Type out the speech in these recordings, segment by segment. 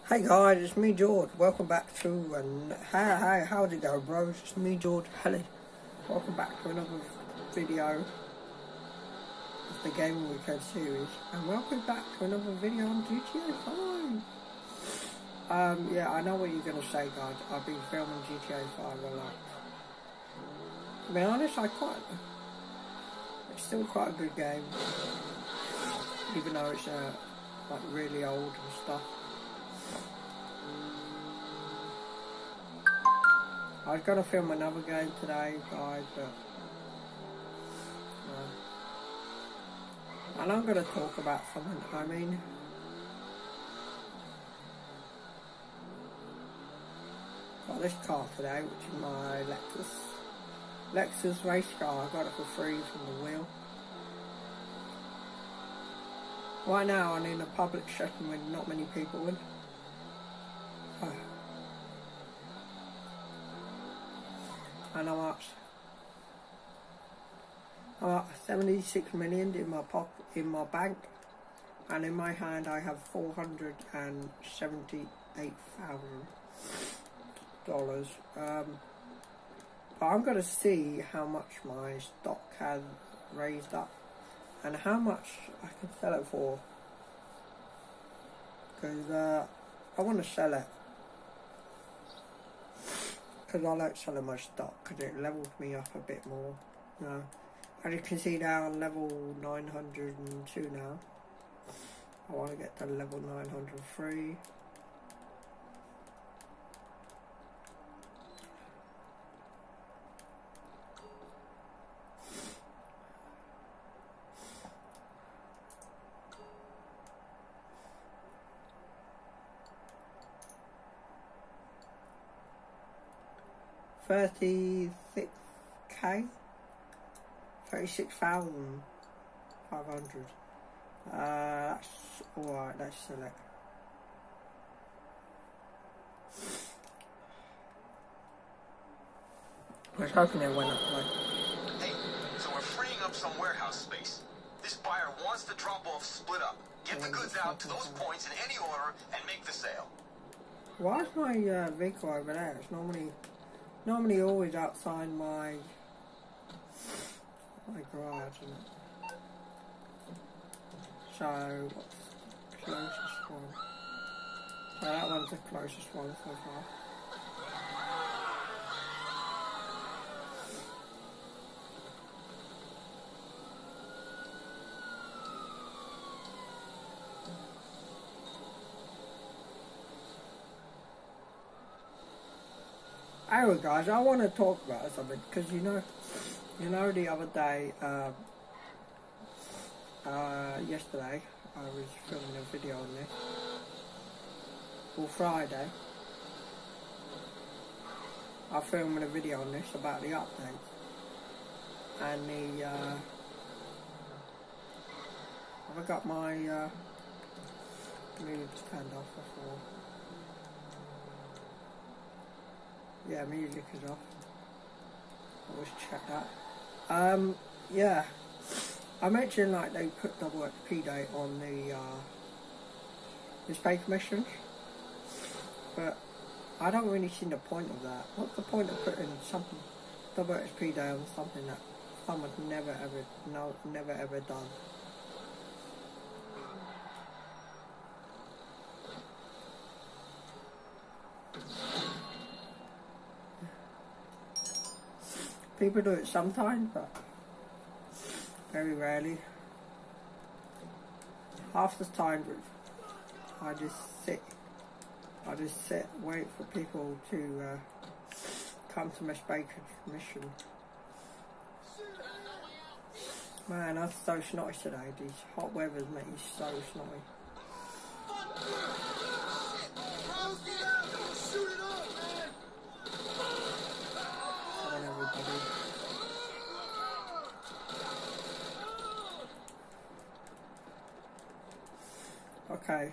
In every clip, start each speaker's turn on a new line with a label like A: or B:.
A: Hey guys, it's me George. Welcome back to hey, how's it going, bros? It's me George Helly. Welcome back to another video of the Gaming Weekend series, and welcome back to another video on GTA 5. Yeah, I know what you're gonna say, guys. I've been filming GTA 5 a lot. To be honest, it's still quite a good game, even though it's like really old and stuff. I was going to film another game today, guys, but and I'm going to talk about something. Got this car today, which is my Lexus race car. I got it for free from the wheel. Right now I'm in a public session with not many people in. And I'm at 76 million in my pocket, in my bank, and in my hand I have $478,000. But I'm going to see how much my stock has raised up and how much I can sell it for, because I want to sell it. Because I like selling my stock, because it levels me up a bit more, you know. As you can see now, I'm level 902 now. I want to get to level 903. $36,500. That's alright, let's select. I was hoping it went up like.
B: Hey, so we're freeing up some warehouse space. This buyer wants to drop off split up. Get the goods out to those points in any order and make the sale.
A: Why is my vehicle over there? It's normally always outside my garage, isn't it? So, what's the closest one? So that one's the closest one so far. Anyway, guys, I want to talk about something, because you know the other day, yesterday, I was filming a video on this, or Friday, I filmed a video on this about the update, and I've got my, let me stand off before. Yeah, music is off. Always check that. Yeah. I mentioned like they put double XP date on the pay commissions, but I don't really see the point of that. What's the point of putting something double XP day on something that someone's never ever done? People do it sometimes, but very rarely. Half the time, I just sit, wait for people to come to my mission. Man, I'm so snotty today. These hot weathers make me so snotty. Come on, everybody. Okay.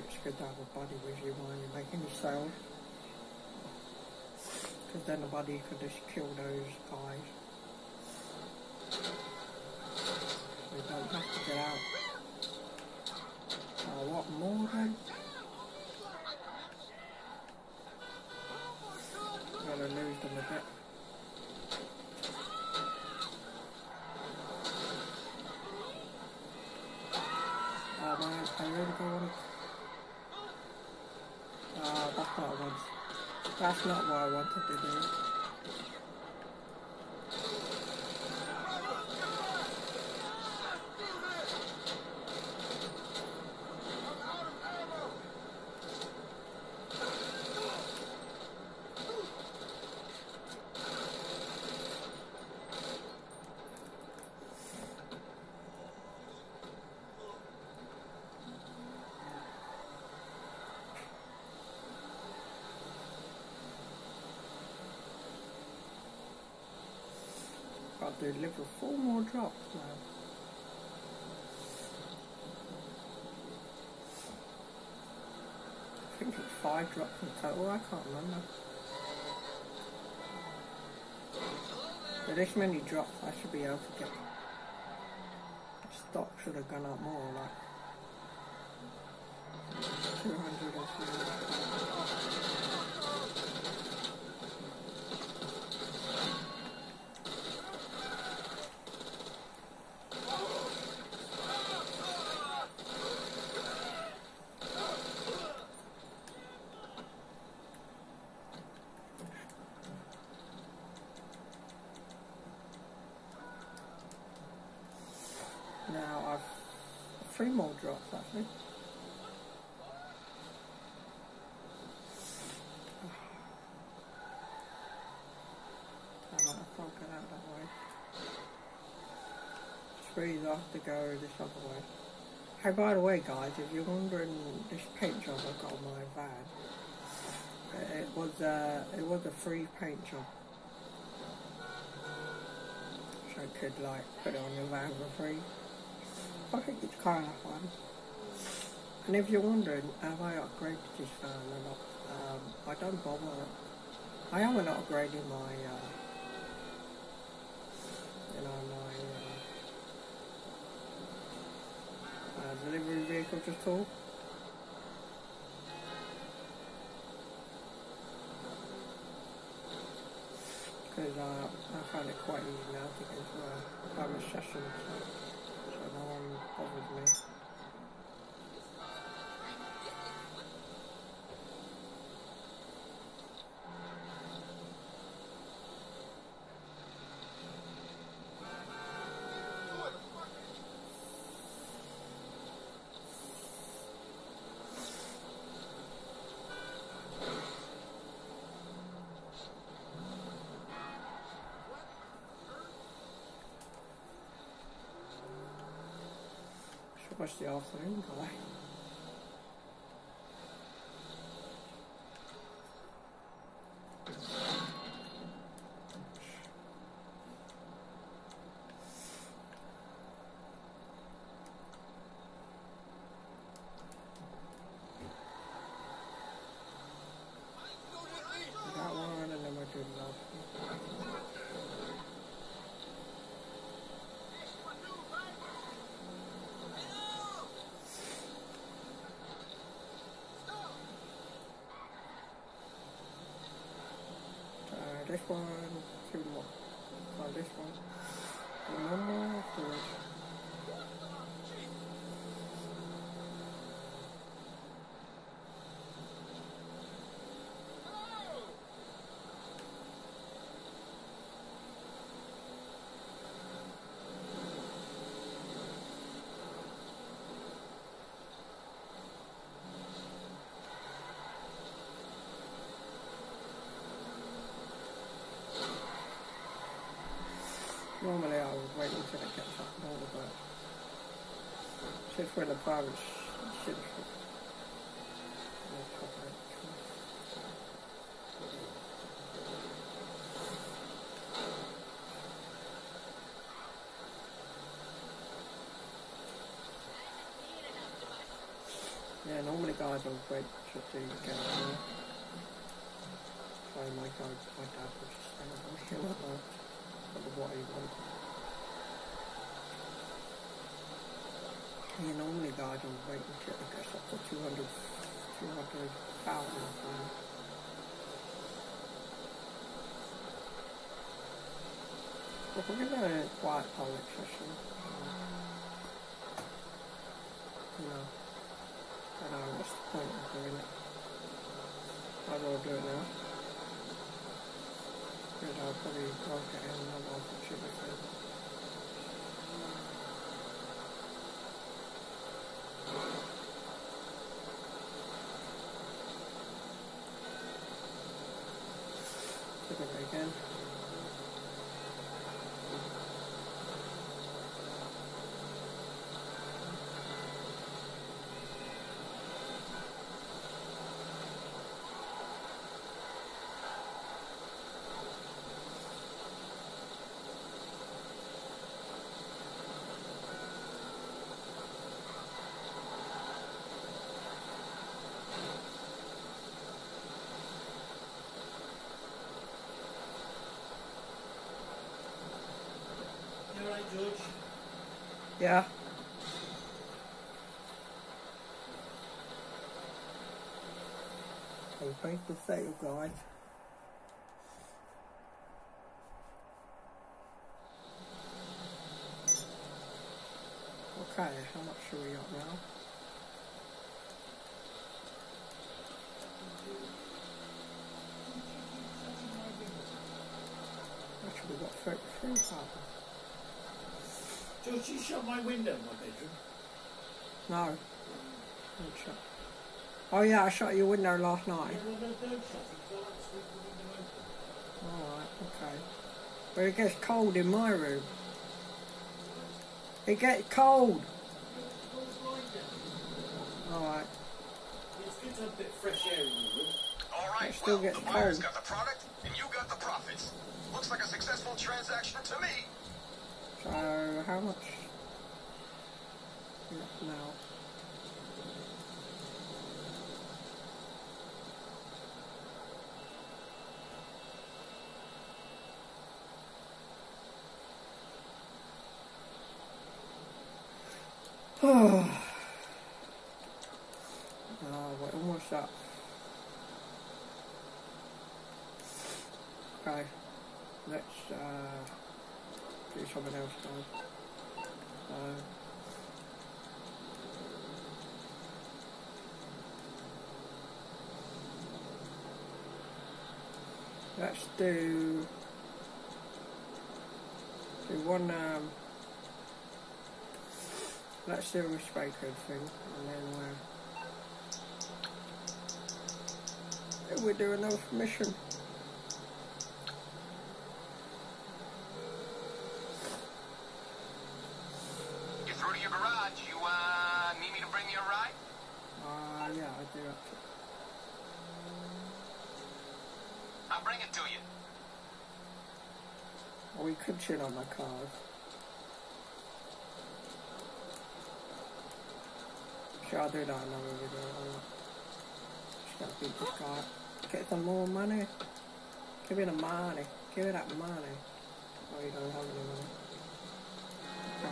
A: it's good to have a buddy with you when you're making your sales. Because then the buddy could just kill those guys. We don't have to get out. Oh, what more then? Gotta lose them a bit. Oh man, I really don't want to. That's not what I wanted. That's not what I wanted to do. Got to deliver 4 more drops now. I think it's 5 drops in total, I can't remember. With this many drops, I should be able to get. Stock should have gone up more, like 200 or something. Now I've 3 more drops actually. I can't get out that way. Trees have to go this other way. Hey, by the way guys, if you're wondering this paint job I got on my van, it was a free paint job. So I could like put it on your van for free. I think it's kind of fun. And if you're wondering, have I upgraded this fan or not? I don't bother. I haven't upgraded my, delivery vehicle just all. Because I find it quite easy now to get into a private session, so no one bothers me. Watch the afternoon guy. That one and then we're doing love. This one, 2 more. This one. And 1 more, 3. Normally I would wait until it gets up and all, but since we're in a private ship, Yeah, normally guys will wait to do get on. So my dad will just stand on the hill of what he wants. Yeah, normally guys will wait until it gets up to 200,000 or something. But we're going to a quiet public session. You know, I don't know, what's the point of doing it? I'd rather do it now. Because I'll probably work it in another opportunity. Look at it again.
C: George?
A: Yeah. So thanks for sale, guys. Okay, how much are we up now? Actually, we've got 33,000.
C: George, you shut my window in my bedroom?
A: No. Don't shut. Oh yeah, I shut your window last night.
C: Yeah, well, don't shut it, because I like to sleep with the window open.
A: Alright, okay. But it gets cold in my room. It gets cold! Alright.
C: It's good to have a bit of fresh air in your room.
B: All right,
A: It still
B: well,
A: gets
B: the buyer's
A: cold.
B: got the product, and you got the profits. Looks like a successful transaction to me.
A: So, how much? Now. Oh, we're almost up. Okay, let's do something else, guys. Let's do one. Let's do a respray code thing, and then we'll do another mission.
B: You through to your garage. You need me to bring you a ride?
A: Yeah, I do actually.
B: I'll bring it to you.
A: Or we could chin on my cars. Sure, I'll do that another video. Just gotta beat this guy. Get some more money. Give me the money. Give me that money. Oh, you don't have any money. Okay.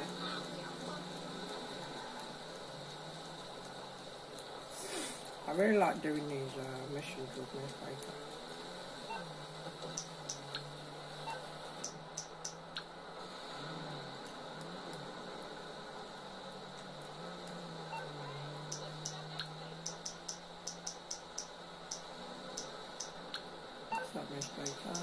A: I really like doing these missions with Miss Baker. What's up, Miss Baker?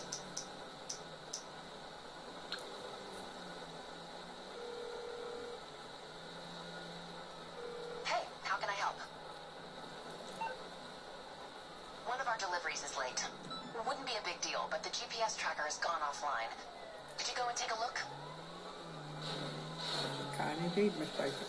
D: Hey, how can I help? One of our deliveries is late. Wouldn't be a big deal, but the GPS tracker has gone offline. Could you go and take a look?
A: Can indeed, Miss Baker.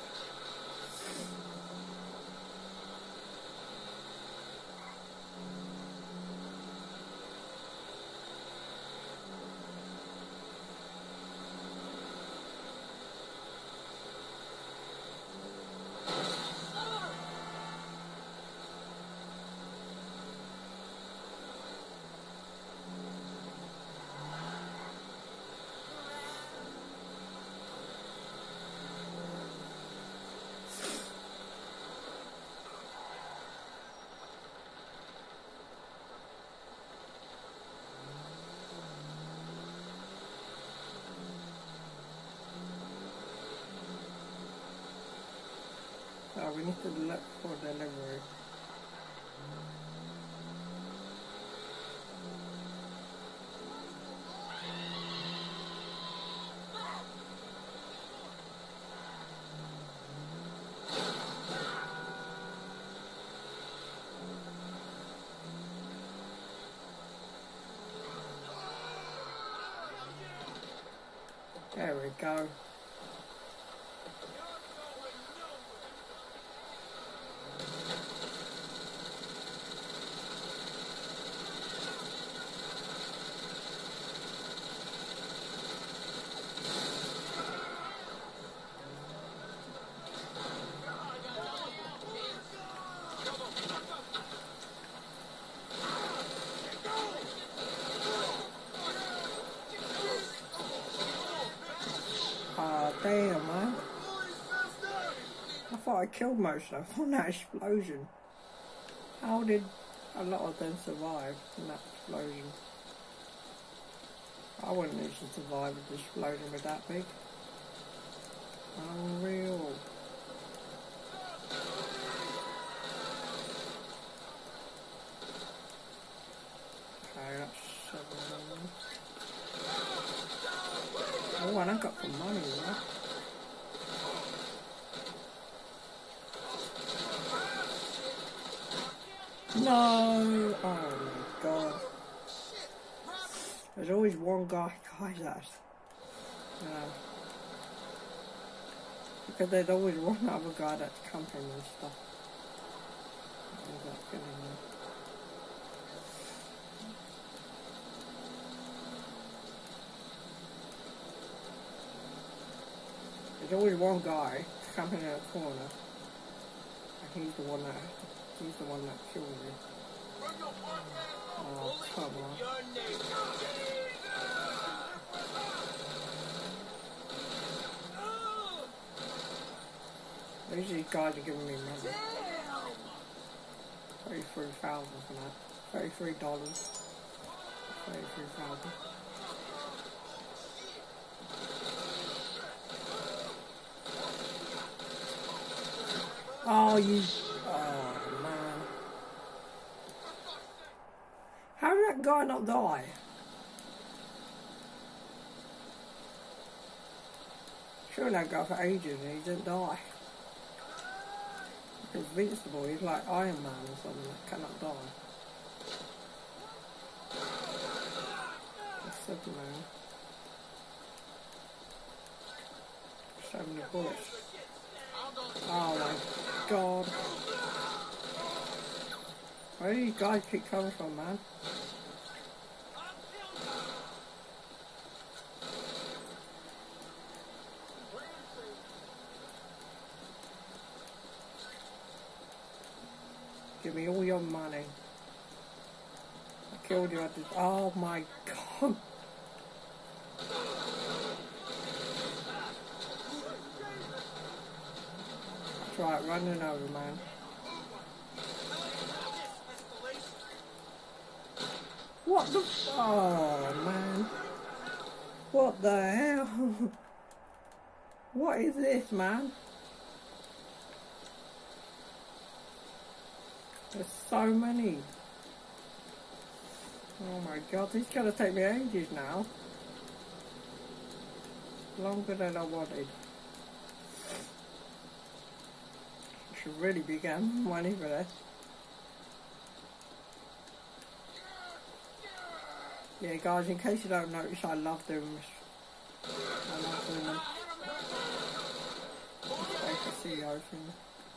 A: So we need to look for delivery. There we go. Damn, man. I thought I killed most of them on that explosion. How did a lot of them survive in that explosion? I wouldn't need to survive if the explosion was that big. Unreal. Okay, that's 7. Oh, and I got some money, right? No! Oh my god. There's always one guy that's, you know, because there's always one other guy that's camping and stuff. There's always one guy camping in a corner, and he's the one that kills you. Oh, come on. These guys are giving me money. 33,000 for that. $33. 33,000. Oh, you... Oh, man. How did that guy not die? Sure, that guy for ages and he didn't die. He's invincible, he's like Iron Man or something that cannot die. It's Superman. So many bullets. Oh my god. Where do you guys keep coming from, man? Give me all your money. I killed you at this. Oh my god. That's right, running over, man. What the? Oh man. What the hell? What is this, man? There's so many. Oh my god, this is gonna take me ages now. Longer than I wanted. I should really be getting money for this. Yeah guys, in case you don't notice, I love doing this. I love doing them. Let's take a CEO thing.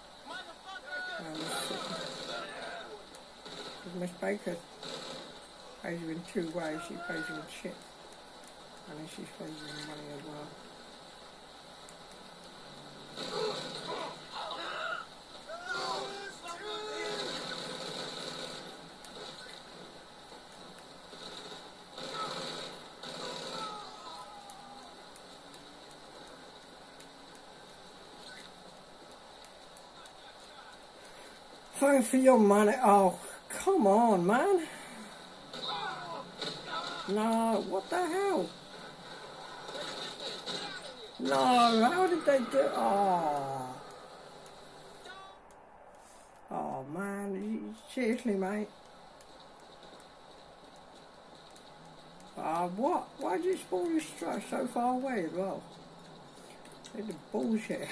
A: Miss Baker pays you in 2 ways. She pays you in shit, and then she pays you in money as well. Thanks for your money. Oh, come on, man. No, what the hell? No, how did they do? Oh. Seriously, mate. What? Why did it spawn this so far away as well? It's the bullshit.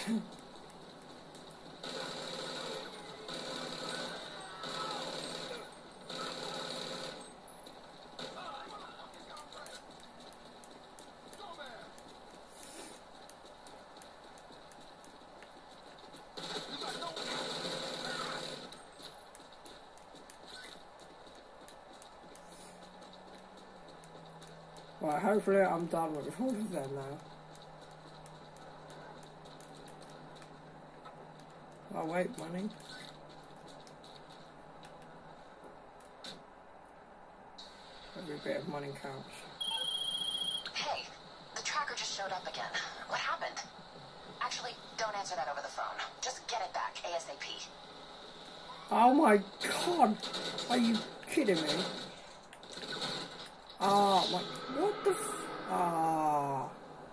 A: Right, hopefully I'm done with all of them now. Oh wait, money. Every bit of money counts.
D: Hey, the tracker just showed up again. What happened? Actually, don't answer that over the phone. Just get it back, ASAP.
A: Oh my god! Are you kidding me? Oh my... What the f... Ah...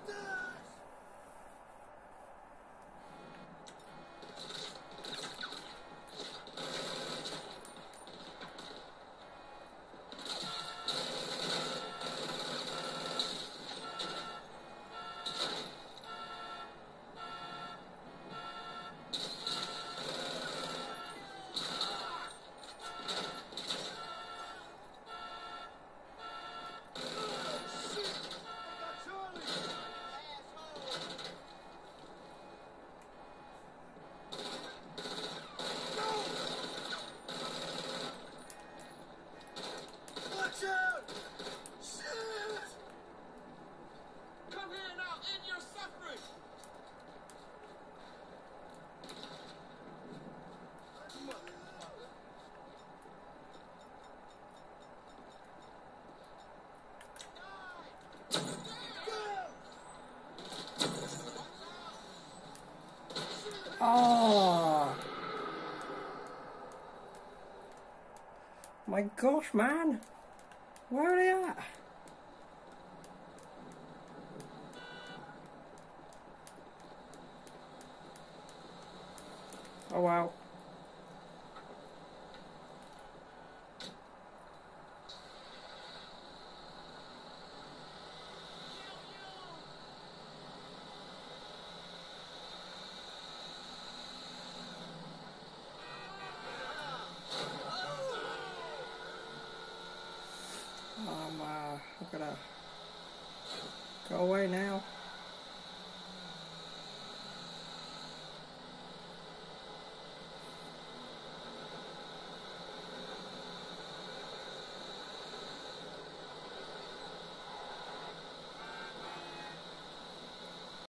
A: Oh my gosh, man! Where are they at? Oh wow. I'm gonna go away now.